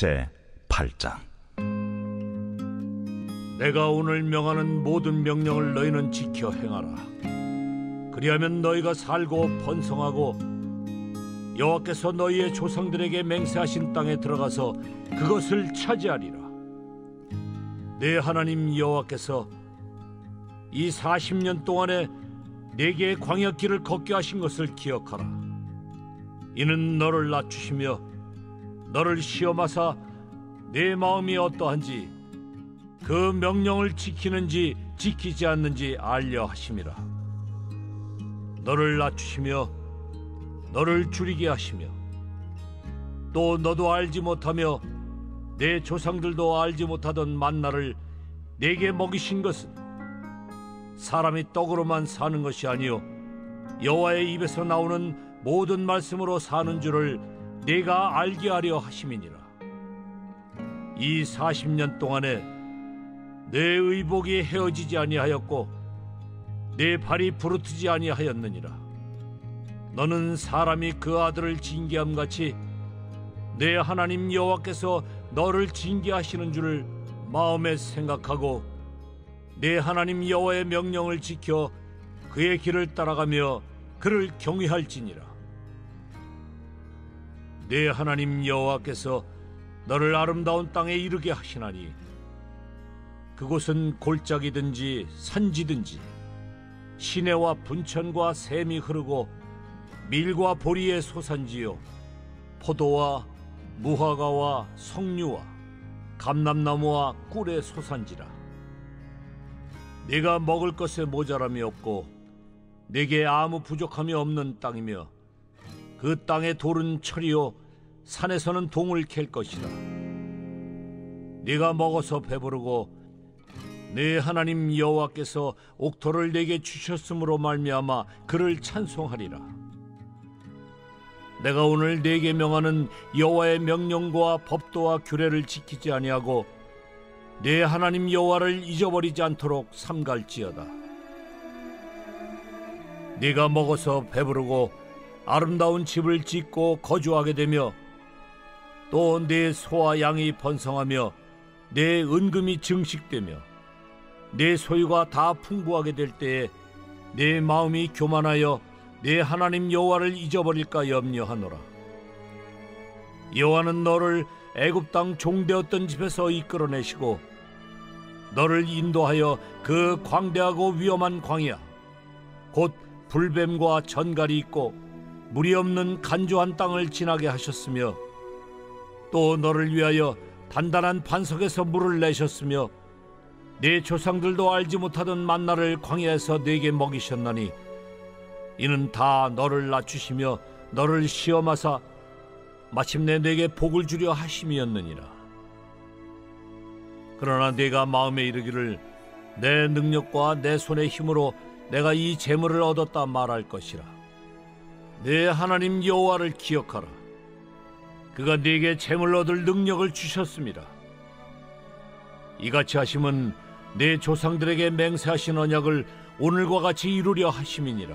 제8장. 내가 오늘 명하는 모든 명령을 너희는 지켜 행하라. 그리하면 너희가 살고 번성하고 여호와께서 너희의 조상들에게 맹세하신 땅에 들어가서 그것을 차지하리라. 내 하나님 여호와께서 이 40년 동안에 내게 광야길을 걷게 하신 것을 기억하라. 이는 너를 낮추시며 너를 시험하사 내 마음이 어떠한지 그 명령을 지키는지 지키지 않는지 알려 하심이라. 너를 낮추시며 너를 줄이게 하시며 또 너도 알지 못하며 내 조상들도 알지 못하던 만나를 내게 먹이신 것은 사람이 떡으로만 사는 것이 아니요 여호와의 입에서 나오는 모든 말씀으로 사는 줄을 내가 알게 하려 하심이니라. 이 40년 동안에 내 의복이 헤어지지 아니하였고 내 발이 부르트지 아니하였느니라. 너는 사람이 그 아들을 징계함 같이 내 하나님 여호와께서 너를 징계하시는 줄을 마음에 생각하고 내 하나님 여호와의 명령을 지켜 그의 길을 따라가며 그를 경외할지니라. 내 하나님 여호와께서 너를 아름다운 땅에 이르게 하시나니 그곳은 골짜기든지 산지든지 시내와 분천과 샘이 흐르고 밀과 보리의 소산지요 포도와 무화과와 석류와 감람나무와 꿀의 소산지라. 네가 먹을 것에 모자람이 없고 네게 아무 부족함이 없는 땅이며 그 땅의 돌은 철이요 산에서는 동을 캘 것이라. 네가 먹어서 배부르고 네 하나님 여호와께서 옥토를 네게 주셨으므로 말미암아 그를 찬송하리라. 내가 오늘 네게 명하는 여호와의 명령과 법도와 규례를 지키지 아니하고 네 하나님 여호와를 잊어버리지 않도록 삼갈지어다. 네가 먹어서 배부르고 아름다운 집을 짓고 거주하게 되며 또 내 소와 양이 번성하며 내 은금이 증식되며 내 소유가 다 풍부하게 될 때에 내 마음이 교만하여 내 하나님 여호와를 잊어버릴까 염려하노라. 여호와는 너를 애굽 땅 종되었던 집에서 이끌어내시고 너를 인도하여 그 광대하고 위험한 광야 곧 불뱀과 전갈이 있고 물이 없는 간조한 땅을 지나게 하셨으며 또 너를 위하여 단단한 반석에서 물을 내셨으며 네 조상들도 알지 못하던 만나를 광야에서 네게 먹이셨나니 이는 다 너를 낮추시며 너를 시험하사 마침내 네게 복을 주려 하심이었느니라. 그러나 네가 마음에 이르기를 내 능력과 내 손의 힘으로 내가 이 재물을 얻었다 말할 것이라. 내 하나님 여호와를 기억하라. 그가 네게 재물 얻을 능력을 주셨습니다. 이같이 하심은 내 조상들에게 맹세하신 언약을 오늘과 같이 이루려 하심이니라.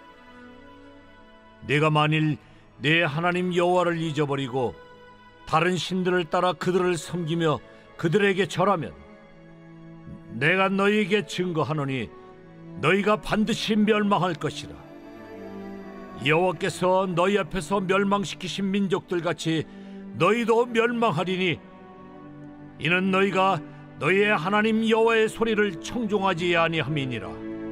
네가 만일 내 하나님 여호와를 잊어버리고 다른 신들을 따라 그들을 섬기며 그들에게 절하면 내가 너희에게 증거하노니 너희가 반드시 멸망할 것이라. 여호와께서 너희 앞에서 멸망시키신 민족들 같이 너희도 멸망하리니 이는 너희가 너희의 하나님 여호와의 소리를 청종하지 아니함이니라.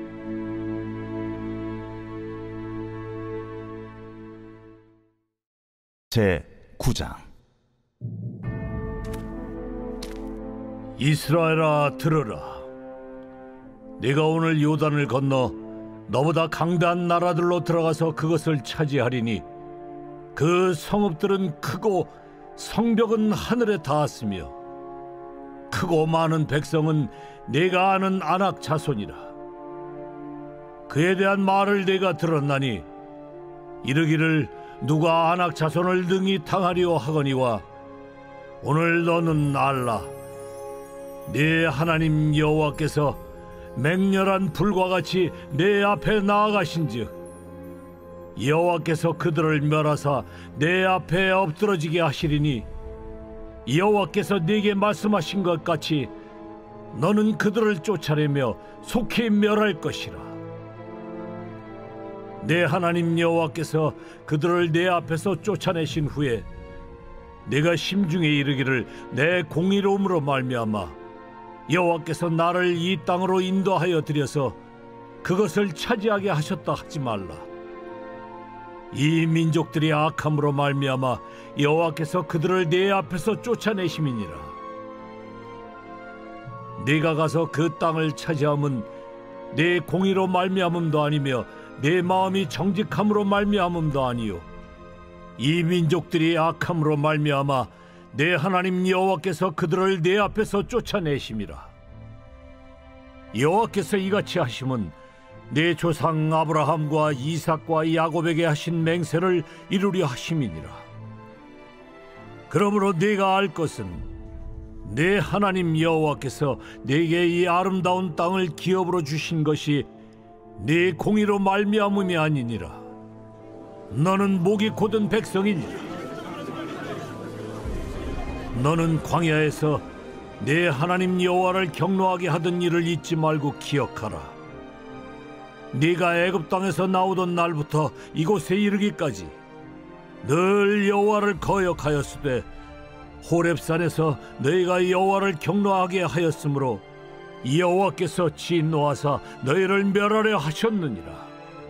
제9장. 이스라엘아 들으라. 네가 오늘 요단을 건너 너보다 강대한 나라들로 들어가서 그것을 차지하리니 그 성읍들은 크고 성벽은 하늘에 닿았으며 크고 많은 백성은 네가 아는 아낙 자손이라. 그에 대한 말을 네가 들었나니 이르기를 누가 아낙 자손을 능히 당하리오 하거니와 오늘 너는 알라. 네 하나님 여호와께서 맹렬한 불과 같이 내 앞에 나아가신즉 여호와께서 그들을 멸하사 내 앞에 엎드러지게 하시리니 여호와께서 네게 말씀하신 것 같이 너는 그들을 쫓아내며 속히 멸할 것이라. 내 하나님 여호와께서 그들을 내 앞에서 쫓아내신 후에 내가 심중에 이르기를 내 공의로움으로 말미암아 여호와께서 나를 이 땅으로 인도하여 들여서 그것을 차지하게 하셨다 하지 말라. 이 민족들이 악함으로 말미암아 여호와께서 그들을 내 앞에서 쫓아내심이니라. 네가 가서 그 땅을 차지함은 내 공의로 말미암음도 아니며 내 마음이 정직함으로 말미암음도 아니요 이 민족들이 악함으로 말미암아 내 하나님 여호와께서 그들을 내 앞에서 쫓아내심이라. 여호와께서 이같이 하심은 내 조상 아브라함과 이삭과 야곱에게 하신 맹세를 이루려 하심이니라. 그러므로 네가 알 것은 내 하나님 여호와께서 네게 이 아름다운 땅을 기업으로 주신 것이 네 공의로 말미암음이 아니니라. 너는 목이 곧은 백성이니라. 너는 광야에서 내 하나님 여호와를 경노하게 하던 일을 잊지 말고 기억하라. 네가 애굽 땅에서 나오던 날부터 이곳에 이르기까지 늘 여호와를 거역하였으되 호렙산에서 너희가 여호와를 경노하게 하였으므로 여호와께서 진노하사 너희를 멸하려 하셨느니라.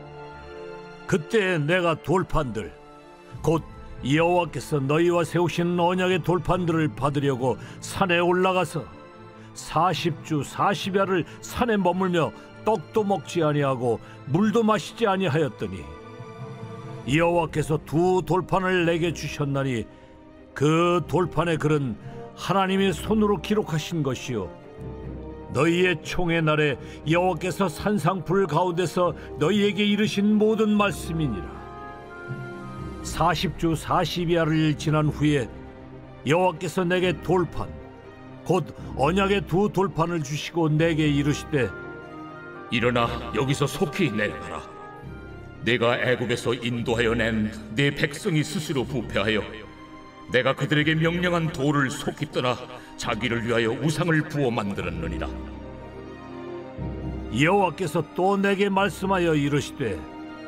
그때 내가 돌판들 곧 여호와께서 너희와 세우신 언약의 돌판들을 받으려고 산에 올라가서 40주 40야를 산에 머물며 떡도 먹지 아니하고 물도 마시지 아니하였더니 여호와께서 두 돌판을 내게 주셨나니 그 돌판의 글은 하나님의 손으로 기록하신 것이요 너희의 총의 날에 여호와께서 산상불 가운데서 너희에게 이르신 모든 말씀이니라. 40주 40야를 지난 후에 여호와께서 내게 돌판 곧 언약의 두 돌판을 주시고 내게 이르시되 일어나 여기서 속히 내려가라. 내가 애굽에서 인도하여 낸 네 백성이 스스로 부패하여 내가 그들에게 명령한 도를 속히 떠나 자기를 위하여 우상을 부어 만들었느니라. 여호와께서 또 내게 말씀하여 이르시되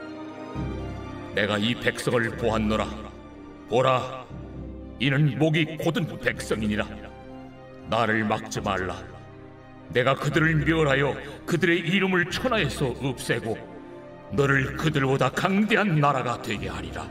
내가 이 백성을 보았노라. 보라, 이는 목이 곧은 백성이니라. 나를 막지 말라. 내가 그들을 멸하여 그들의 이름을 천하에서 없애고 너를 그들보다 강대한 나라가 되게 하리라.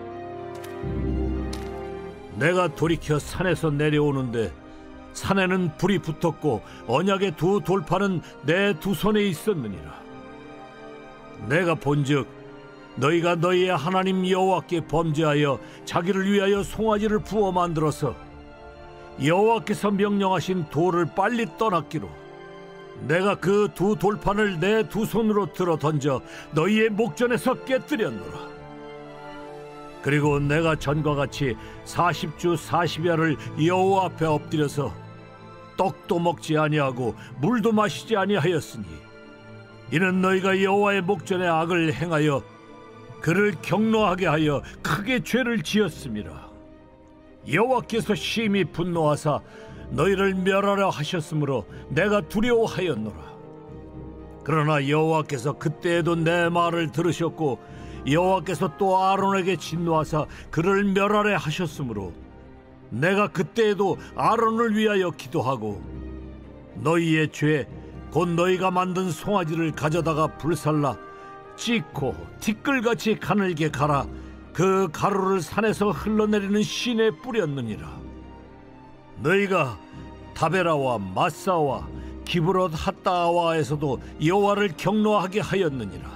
내가 돌이켜 산에서 내려오는데 산에는 불이 붙었고 언약의 두 돌판은 내 두 손에 있었느니라. 내가 본즉 너희가 너희의 하나님 여호와께 범죄하여 자기를 위하여 송아지를 부어 만들어서 여호와께서 명령하신 돌을 빨리 떠났기로 내가 그 두 돌판을 내 두 손으로 들어 던져 너희의 목전에서 깨뜨렸노라. 그리고 내가 전과 같이 40주 40야를 여호와 앞에 엎드려서 떡도 먹지 아니하고 물도 마시지 아니하였으니 이는 너희가 여호와의 목전에 악을 행하여 그를 경노하게 하여 크게 죄를 지었음이라. 여호와께서 심히 분노하사 너희를 멸하려 하셨으므로 내가 두려워하였노라. 그러나 여호와께서 그때에도 내 말을 들으셨고 여호와께서 또 아론에게 진노하사 그를 멸하려 하셨으므로 내가 그때에도 아론을 위하여 기도하고 너희의 죄 곧 너희가 만든 송아지를 가져다가 불살라 찢고 티끌같이 가늘게 갈아 그 가루를 산에서 흘러내리는 신에 뿌렸느니라. 너희가 다베라와 마사와 기브롯 핫다와에서도 여호와를 경노하게 하였느니라.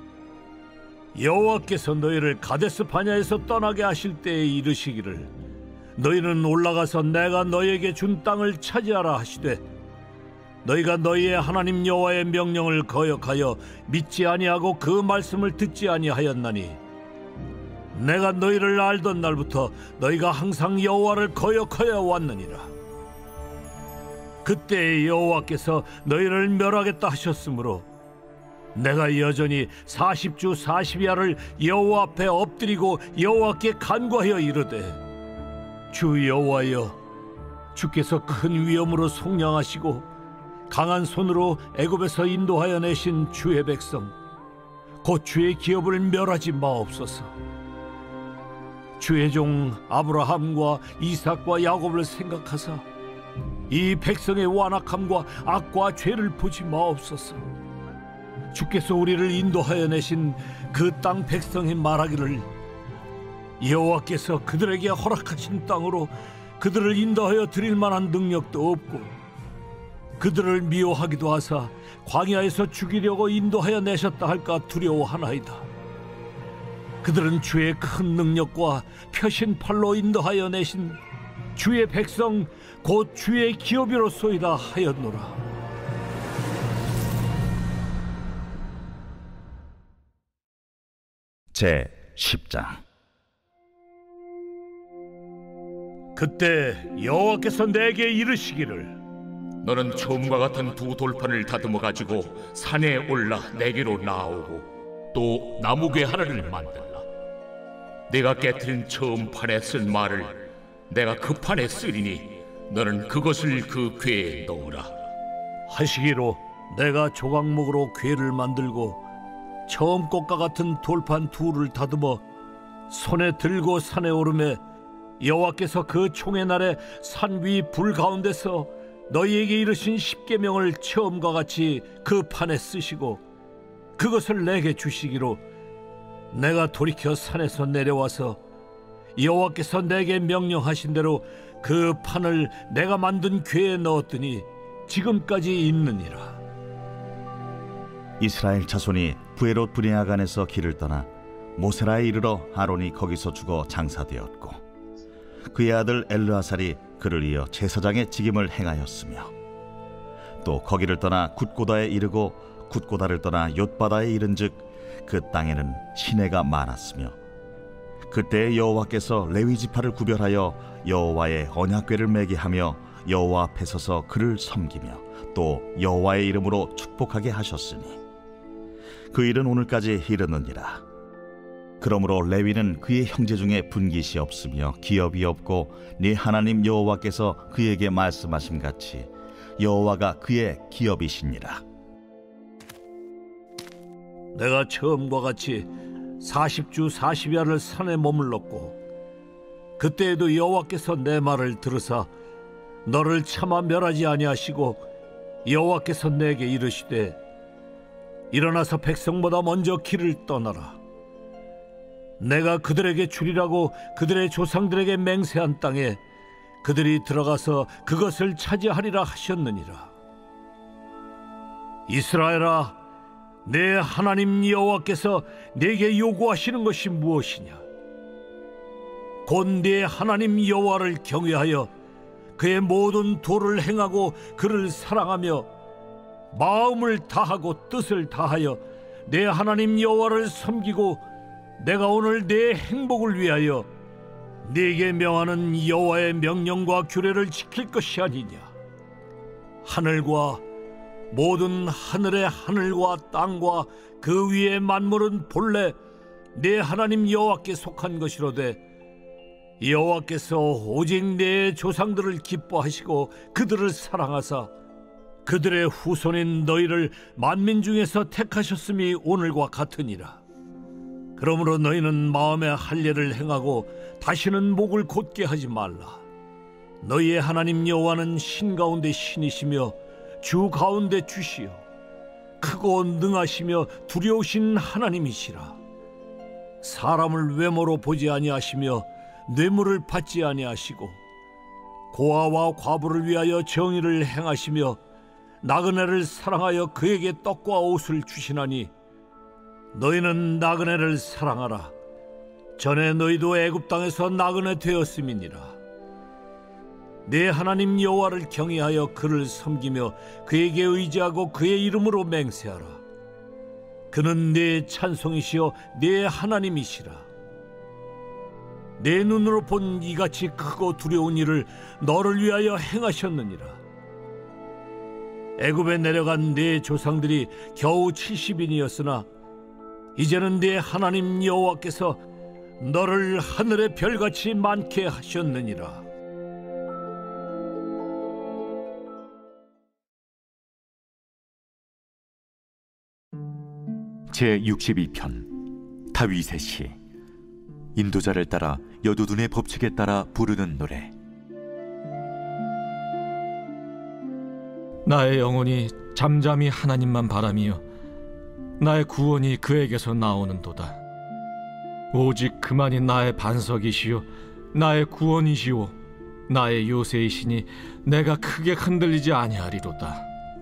여호와께서 너희를 가데스 바냐에서 떠나게 하실 때에 이르시기를 너희는 올라가서 내가 너희에게 준 땅을 차지하라 하시되 너희가 너희의 하나님 여호와의 명령을 거역하여 믿지 아니하고 그 말씀을 듣지 아니하였나니 내가 너희를 알던 날부터 너희가 항상 여호와를 거역하여 왔느니라. 그때 여호와께서 너희를 멸하겠다 하셨으므로 내가 여전히 40주 40야를 여호와 앞에 엎드리고 여호와께 간구하여 이르되 주 여호와여 주께서 큰 위엄으로 속량하시고 강한 손으로 애굽에서 인도하여 내신 주의 백성 곧 주의 기업을 멸하지 마옵소서. 주의 종 아브라함과 이삭과 야곱을 생각하사 이 백성의 완악함과 악과 죄를 보지 마옵소서. 주께서 우리를 인도하여 내신 그 땅 백성이 말하기를 여호와께서 그들에게 허락하신 땅으로 그들을 인도하여 드릴 만한 능력도 없고 그들을 미워하기도 하사 광야에서 죽이려고 인도하여 내셨다 할까 두려워하나이다. 그들은 주의 큰 능력과 펴신 팔로 인도하여 내신 주의 백성 곧 주의 기업이로소이다 하였노라. 제 10장. 그때 여호와께서 내게 이르시기를 너는 처음과 같은 두 돌판을 다듬어 가지고 산에 올라 내게로 나오고 또 나무괴 하나를 만들라. 내가 깨트린 처음 판에 쓴 말을 내가 그 판에 쓰리니 너는 그것을 그 궤에 넣으라. 하시기로 내가 조각목으로 궤를 만들고 처음 것과 같은 돌판 둘을 다듬어 손에 들고 산에 오르매 여호와께서 그 총의 날에 산 위 불 가운데서 너희에게 이르신 십계명을 처음과 같이 그 판에 쓰시고 그것을 내게 주시기로 내가 돌이켜 산에서 내려와서 여호와께서 내게 명령하신 대로 그 판을 내가 만든 궤에 넣었더니 지금까지 있느니라. 이스라엘 자손이 부에롯 브네아간에서 길을 떠나 모세라에 이르러 아론이 거기서 죽어 장사되었고 그의 아들 엘르아살이 그를 이어 제사장의 직임을 행하였으며 또 거기를 떠나 굿고다에 이르고 굿고다를 떠나 옅바다에 이른즉 그 땅에는 시내가 많았으며 그때 여호와께서 레위 지파를 구별하여 여호와의 언약궤를 매게 하며 여호와 앞에 서서 그를 섬기며 또 여호와의 이름으로 축복하게 하셨으니 그 일은 오늘까지 이르느니라. 그러므로 레위는 그의 형제 중에 분깃이 없으며 기업이 없고 네 하나님 여호와께서 그에게 말씀하신 같이 여호와가 그의 기업이시니라. 내가 처음과 같이 40주 40야를 산에 머물렀고 그때에도 여호와께서 내 말을 들으사 너를 차마 멸하지 아니하시고 여호와께서 내게 이르시되 일어나서 백성보다 먼저 길을 떠나라. 내가 그들에게 주리라고 그들의 조상들에게 맹세한 땅에 그들이 들어가서 그것을 차지하리라 하셨느니라. 이스라엘아, 내 하나님 여호와께서 내게 요구하시는 것이 무엇이냐? 곧 네 하나님 여호와를 경외하여 그의 모든 도를 행하고 그를 사랑하며 마음을 다하고 뜻을 다하여 내 하나님 여호와를 섬기고 내가 오늘 내 행복을 위하여 네게 명하는 여호와의 명령과 규례를 지킬 것이 아니냐? 하늘과 모든 하늘의 하늘과 땅과 그 위의 만물은 본래 내 하나님 여호와께 속한 것이로되 여호와께서 오직 내 조상들을 기뻐하시고 그들을 사랑하사 그들의 후손인 너희를 만민 중에서 택하셨음이 오늘과 같으니라. 그러므로 너희는 마음에 할례를 행하고 다시는 목을 곧게 하지 말라. 너희의 하나님 여호와는 신 가운데 신이시며 주 가운데 주시요 크고 능하시며 두려우신 하나님이시라. 사람을 외모로 보지 아니하시며 뇌물을 받지 아니하시고 고아와 과부를 위하여 정의를 행하시며 나그네를 사랑하여 그에게 떡과 옷을 주시나니 너희는 나그네를 사랑하라. 전에 너희도 애굽 땅에서 나그네 되었음이니라. 내 하나님 여호와를 경외하여 그를 섬기며 그에게 의지하고 그의 이름으로 맹세하라. 그는 내 찬송이시여 내 하나님이시라. 내 눈으로 본 이같이 크고 두려운 일을 너를 위하여 행하셨느니라. 애굽에 내려간 네 조상들이 겨우 70인이었으나 이제는 네 하나님 여호와께서 너를 하늘의 별같이 많게 하셨느니라. 제62편 다윗의 시. 인도자를 따라 여두둔의 법칙에 따라 부르는 노래. 나의 영혼이 잠잠히 하나님만 바라며 나의 구원이 그에게서 나오는도다. 오직 그만이 나의 반석이시요 나의 구원이시오 나의 요새이시니 내가 크게 흔들리지 아니하리로다.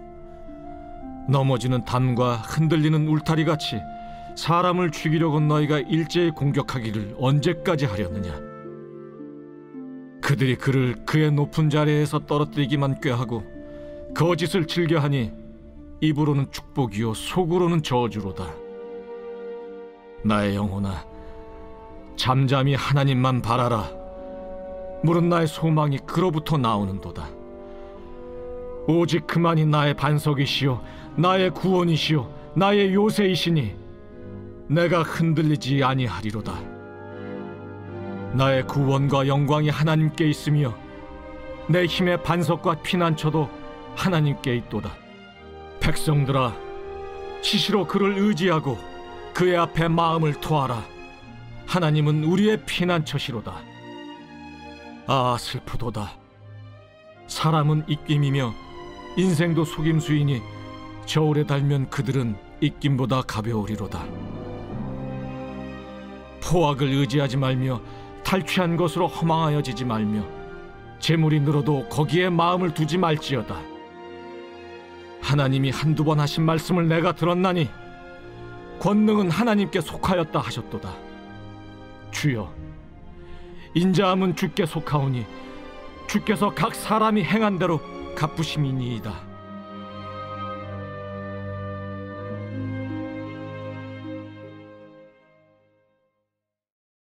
넘어지는 담과 흔들리는 울타리같이 사람을 죽이려고 너희가 일제히 공격하기를 언제까지 하렸느냐. 그들이 그를 그의 높은 자리에서 떨어뜨리기만 꾀하고 거짓을 즐겨하니 입으로는 축복이요 속으로는 저주로다. 나의 영혼아, 잠잠히 하나님만 바라라. 물은 나의 소망이 그로부터 나오는도다. 오직 그만이 나의 반석이시요 나의 구원이시요 나의 요새이시니 내가 흔들리지 아니하리로다. 나의 구원과 영광이 하나님께 있으며 내 힘의 반석과 피난처도 하나님께 있도다. 백성들아, 시시로 그를 의지하고 그의 앞에 마음을 토하라. 하나님은 우리의 피난처시로다. 아, 슬프도다. 사람은 입김이며 인생도 속임수이니 저울에 달면 그들은 입김보다 가벼우리로다. 포악을 의지하지 말며 탈취한 것으로 허망하여지지 말며 재물이 늘어도 거기에 마음을 두지 말지어다. 하나님이 한두 번 하신 말씀을 내가 들었나니 권능은 하나님께 속하였다 하셨도다. 주여, 인자함은 주께 속하오니 주께서 각 사람이 행한 대로 갚으심이니이다.